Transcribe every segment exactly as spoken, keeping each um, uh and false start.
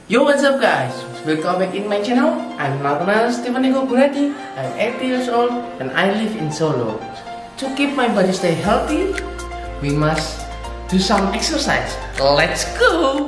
Yo, what's up guys? Welcome back in my channel. I'm Natanael Stephen Ego Buradi. I'm eighty years old and I live in Solo. To keep my body stay healthy, we must do some exercise. Let's go!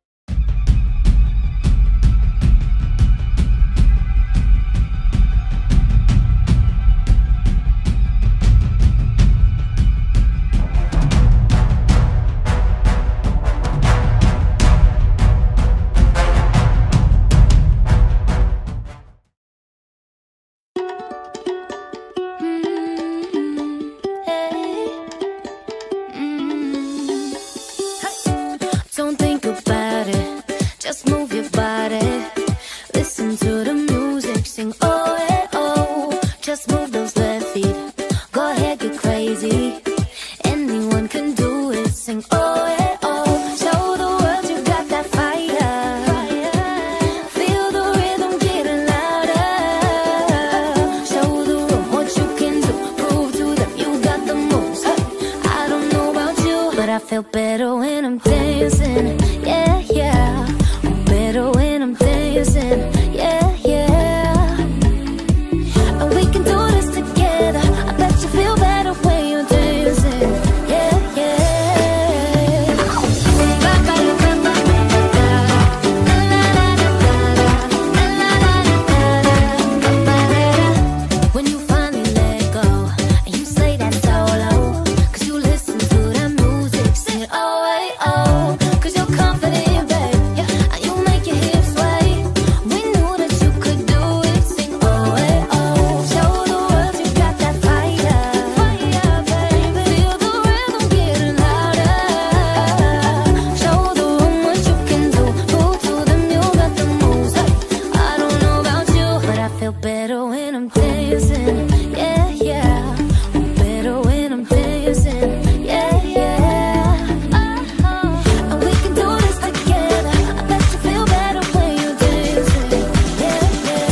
Don't think about it, just move your body. Listen to the music, sing oh eh oh. Just move those left feet, go ahead, get crazy. Anyone can do it, sing oh eh oh. Show the world you got that fire. Feel the rhythm getting louder. Show the room what you can do, prove to them you got the moves. I don't know about you, but I feel better when I'm dancing, yeah, yeah. I'm better when I'm dancing, yeah, yeah. And we can do this together. I bet you feel better when you're dancing, yeah, yeah. When you finally let go and you say that solo, 'cause you listen to that music, sing it oh eh oh. 'Cause you're confident, babe, yeah, and you make your hips sway. We knew that you could do it, sing oh eh oh. Show the world you got that fire, fire, baby. Feel the rhythm getting louder. Show the room what you can do, prove to them you got the moves. Hey, I don't know about you, but I feel better when I'm dancing, yeah, yeah. I'm better when I'm dancing, yeah, yeah. And we can do this together. I bet you feel better when you're dancing, yeah,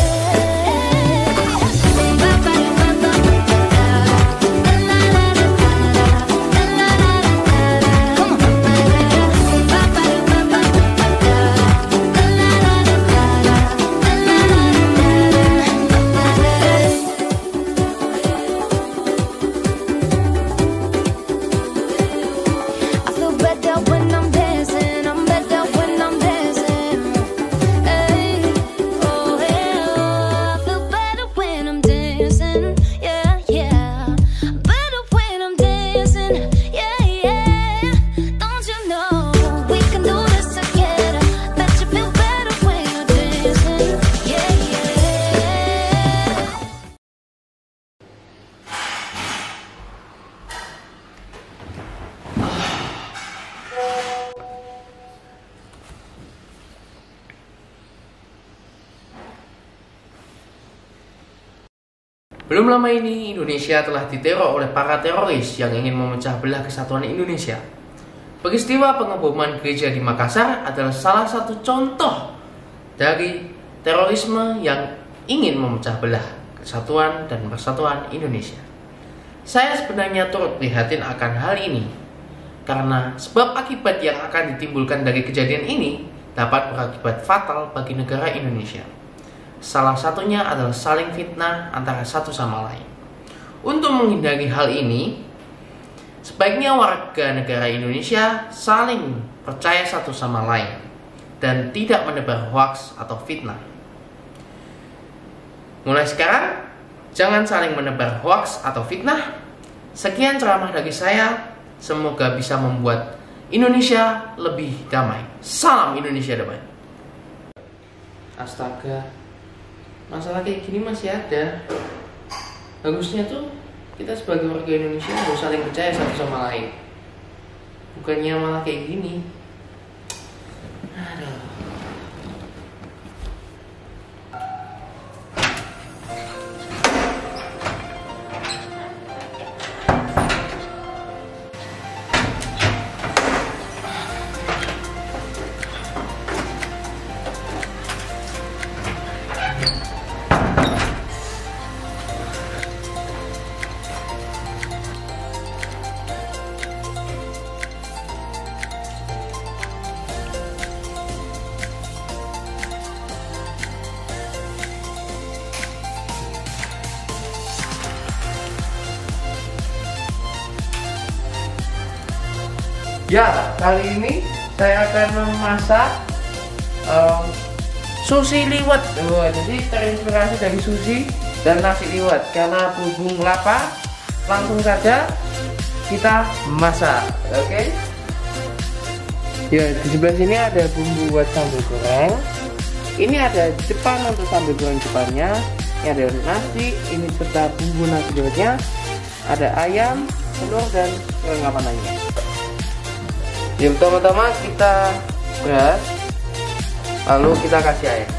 I feel better when I'm dancing. I'm better when I'm dancing. Hey, oh yeah. I feel better when I'm dancing. Yeah, yeah. Better when I'm dancing. Yeah, yeah. Don't you know we can do this together? Bet you feel better when you're dancing. Yeah, yeah. Belum lama ini, Indonesia telah diteror oleh para teroris yang ingin memecah belah kesatuan Indonesia. Peristiwa pengeboman gereja di Makassar adalah salah satu contoh dari terorisme yang ingin memecah belah kesatuan dan persatuan Indonesia. Saya sebenarnya turut prihatin akan hal ini, karena sebab akibat yang akan ditimbulkan dari kejadian ini dapat berakibat fatal bagi negara Indonesia. Salah satunya adalah saling fitnah antara satu sama lain. Untuk menghindari hal ini, sebaiknya warga negara Indonesia saling percaya satu sama lain dan tidak menebar hoaks atau fitnah. Mulai sekarang, jangan saling menebar hoaks atau fitnah. Sekian ceramah dari saya. Semoga bisa membuat Indonesia lebih damai. Salam Indonesia damai. Astaga, masalah kayak gini masih ada. Bagusnya tuh kita sebagai warga Indonesia harus saling percaya satu sama lain, bukannya malah kayak gini. Aduh. Ya, kali ini saya akan memasak um, sushi liwet. Oh, jadi terinspirasi dari sushi dan nasi liwet. Karena berhubung lapar, langsung saja kita masak. Oke? Okay? Ya, di sebelah sini ada bumbu buat sambal goreng. Ini ada Jepang untuk sambal goreng Jepangnya. Ini ada nasi, ini serta bumbu nasi liwetnya. Ada ayam, telur dan perlengkapan lainnya. Ya, pertama-tama kita beras, lalu kita kasih air.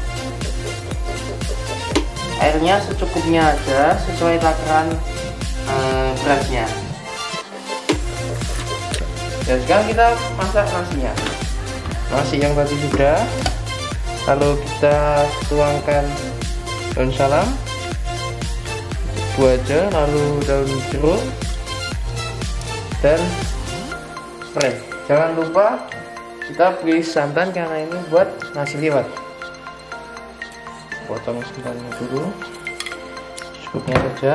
Airnya secukupnya aja, sesuai takaran eh, berasnya. Dan sekarang kita masak nasinya. Nasi yang tadi sudah, lalu kita tuangkan daun salam, dua aja, lalu daun jeruk dan serai. Jangan lupa kita beri santan karena ini buat nasi liwet. Potong santannya dulu, cukupnya saja.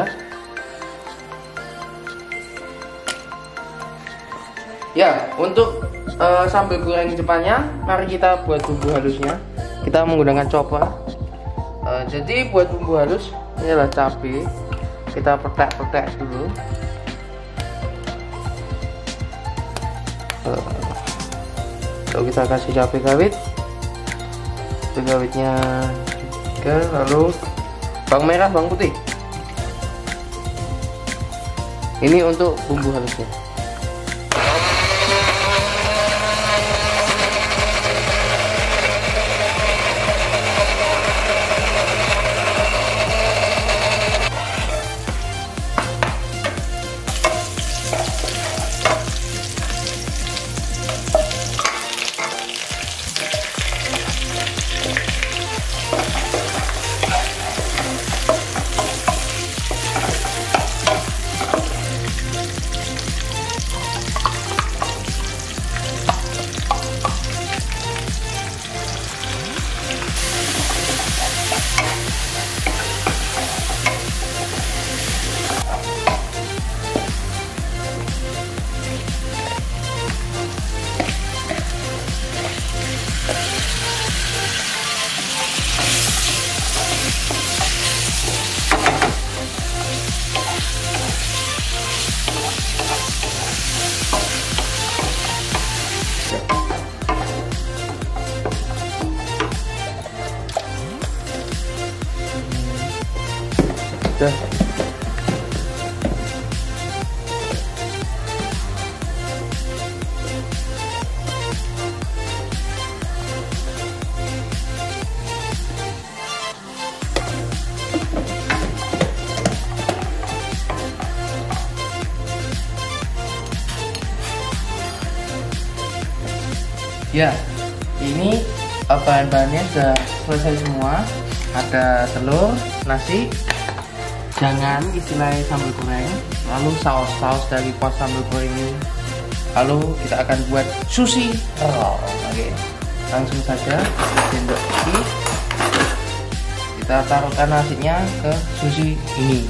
Ya, untuk uh, sambal goreng Jepangnya, mari kita buat bumbu halusnya. Kita menggunakan chopper. Uh, jadi buat bumbu halus ini adalah cabai. Kita petek-petek dulu. Lalu kita kasih cabai rawit, cabai rawitnya juga, lalu bawang merah, bawang putih. Ini untuk bumbu halusnya. Udah. Ya, ini bahan-bahannya sudah selesai semua. Ada telur, nasi, jangan istilahnya sambal goreng, lalu saus-saus dari pos sambal goreng ini, lalu kita akan buat sushi roll. Oke, langsung saja sendok ini kita taruhkan nasinya ke sushi ini.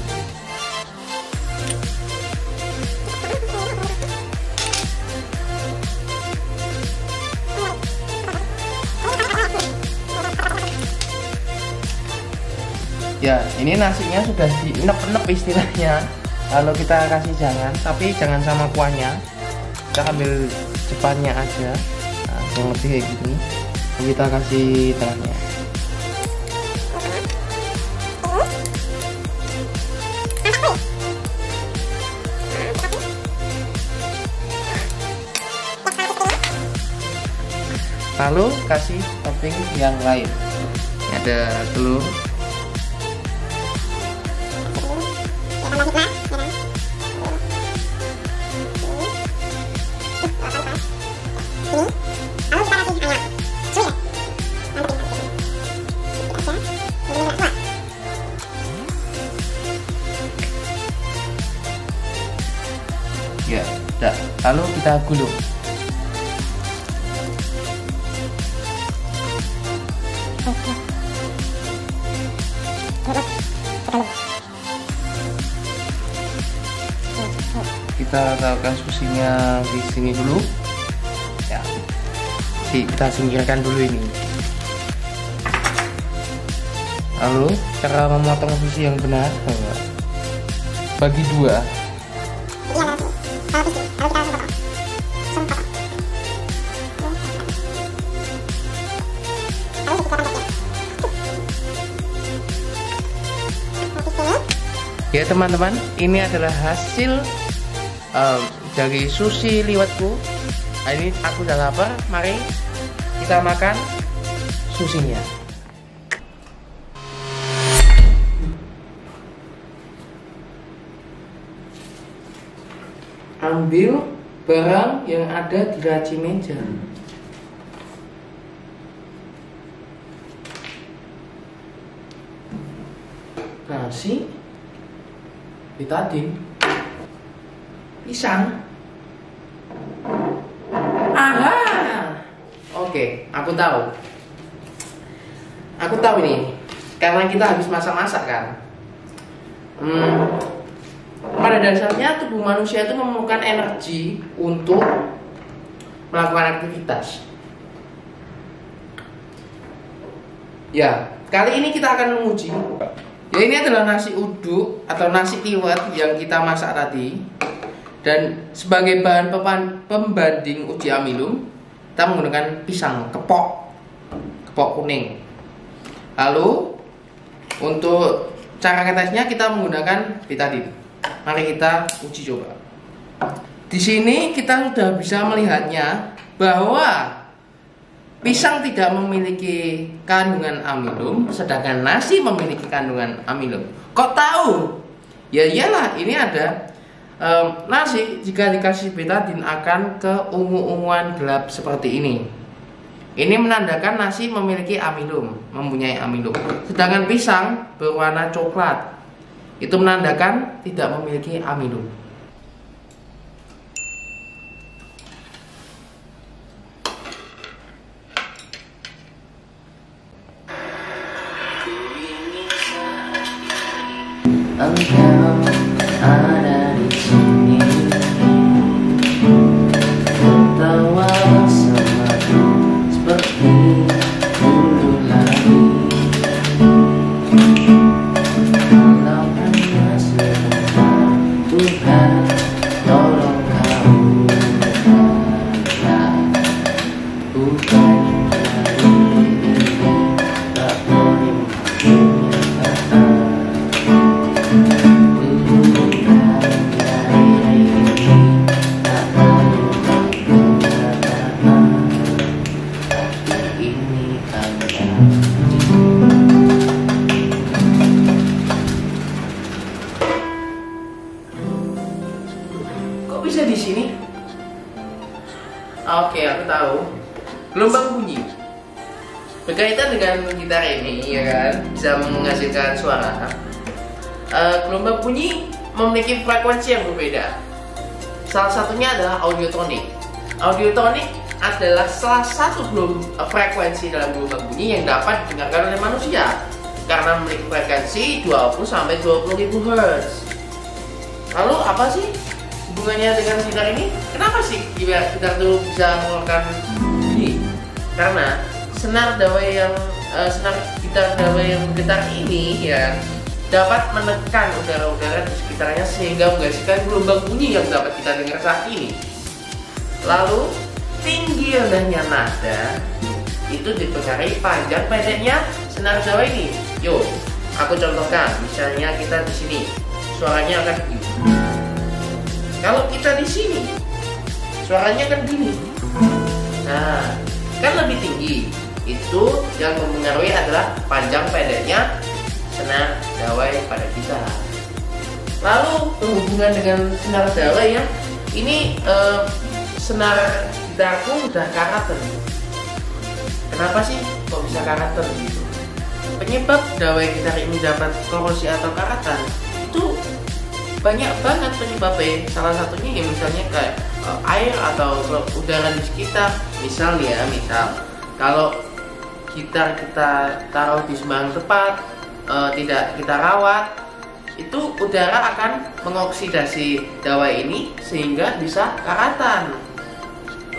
Ya, ini nasinya sudah dienep-enep istilahnya. Lalu kita kasih jangan, tapi jangan sama kuahnya. Kita ambil depannya aja. Nah, yang lebih kayak gini. Lalu kita kasih tengahnya. Lalu kasih topping yang lain. Ini ada telur. Ya, udah. Lalu kita gulung. Kita taruhkan susinya di sini dulu. Ya, kita singkirkan dulu ini. Lalu cara memotong sushi yang benar, bagi dua. Ya teman-teman, ini adalah hasil um, dari sushi liwetku. Nah, ini aku udah lapar, mari kita makan sushinya. Ambil barang yang ada di laci meja. Nasi, betadine, pisang. Aha, oke, aku tahu. Aku tahu ini, karena kita habis masak-masak kan. Hmm, pada dasarnya tubuh manusia itu memerlukan energi untuk melakukan aktivitas. Ya, kali ini kita akan menguji. Ya, ini adalah nasi uduk atau nasi liwet yang kita masak tadi. Dan sebagai bahan pembanding uji amilum, kita menggunakan pisang kepok, kepok kuning. Lalu untuk cara ngetesnya kita menggunakan betadine. Mari kita uji coba. Di sini kita sudah bisa melihatnya bahwa pisang tidak memiliki kandungan amilum, sedangkan nasi memiliki kandungan amilum. Kok tahu? Ya iyalah, ini ada um, nasi jika dikasih betadine akan keungu-unguan gelap seperti ini. Ini menandakan nasi memiliki amilum, mempunyai amilum. Sedangkan pisang berwarna coklat, itu menandakan tidak memiliki amilum. Engkau ada di sini, tertawa bersamaku seperti dulu lagi. Kalau hanya sebentar, Tuhan tolong kau berkata, bukan dari ini tak boleh mengenyataan. Kok bisa di sini? Oke, aku tahu. Gelombang bunyi berkaitan dengan gitar ini, ya kan, bisa menghasilkan suara. Uh, gelombang bunyi memiliki frekuensi yang berbeda. Salah satunya adalah audiotonik. Audiotonik adalah salah satu belum uh, frekuensi dalam gelombang bunyi yang dapat didengarkan oleh manusia karena memiliki frekuensi dua puluh sampai dua puluh ribu hertz. Lalu apa sih hubungannya dengan gitar ini? Kenapa sih gitar itu bisa mengeluarkan bunyi? Karena senar dawai yang uh, senar gitar dawai yang bergetar ini ya dapat menekan udara-udara di sekitarnya sehingga menghasilkan gelombang bunyi yang dapat kita dengar saat ini. Lalu tinggi rendahnya nada itu dipengaruhi panjang pendeknya senar dawai ini. Yuk, aku contohkan. Misalnya kita di sini, suaranya akan begini. Kalau kita di sini, suaranya akan begini. Nah, kan lebih tinggi. Itu yang mempengaruhi adalah panjang pendeknya senar dawai pada kita. Lalu berhubungan dengan senar dawai ya, ini eh, senar gitarku udah karakter. Kenapa sih kok bisa karakter gitu? Penyebab dawai gitar ini dapat korosi atau karatan itu banyak banget penyebabnya. Salah satunya ya misalnya kayak uh, air atau udara di sekitar. Misal ya, misal kalau gitar kita taruh di sembarang tempat, uh, tidak kita rawat, itu udara akan mengoksidasi dawai ini sehingga bisa karatan. Lalu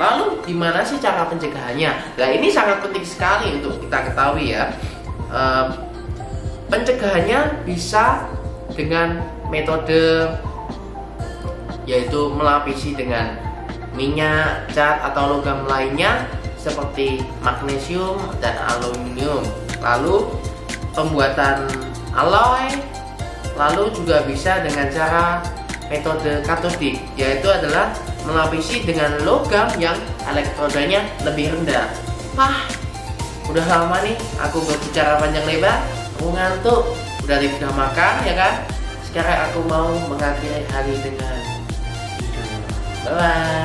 gimana sih cara pencegahannya? Nah, ini sangat penting sekali untuk kita ketahui ya. E, pencegahannya bisa dengan metode yaitu melapisi dengan minyak, cat atau logam lainnya seperti magnesium dan aluminium. Lalu pembuatan alloy, lalu juga bisa dengan cara metode katodik, yaitu adalah melapisi dengan logam yang elektrodanya lebih rendah. Wah, udah lama nih aku berbicara panjang lebar, aku ngantuk, udah udah makan ya kan. Sekarang aku mau mengakhiri hari dengan tidur. Bye bye.